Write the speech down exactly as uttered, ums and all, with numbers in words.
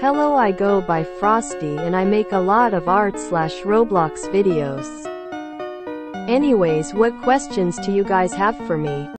Hello, I go by Frosty and I make a lot of art slash Roblox videos. Anyways, what questions do you guys have for me?